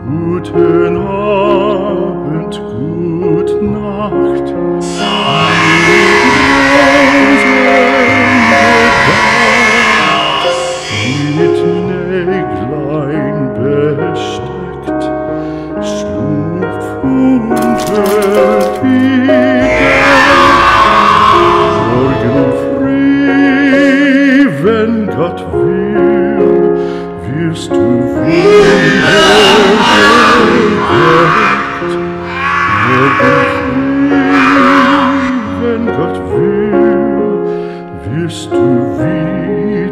Guten Abend, gut Nacht. Mit Näglein besteckt, schlupf unter die Morgen früh, wenn Gott will, wirst du wieder geweckt. Morgen früh, wenn Gott will, wirst du wieder